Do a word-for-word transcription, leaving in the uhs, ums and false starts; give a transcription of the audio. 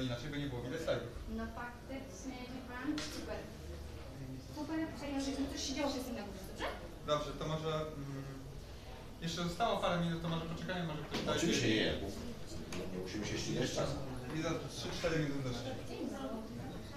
inaczej by nie było widać slajdów. No faktycznie, wie pan, super. Super, fajnie, że coś się działo się z tym na górze, dobrze? Dobrze, to może... Mm, jeszcze zostało parę minut, to może poczekajmy, może ktoś da... Oczywiście nie, nie musimy się ścigać czasem. I za trzy cztery minuty doszli. Dzień dobry.